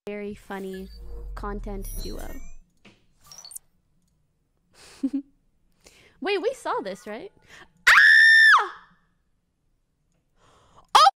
very funny content duo. Wait, we saw this, right?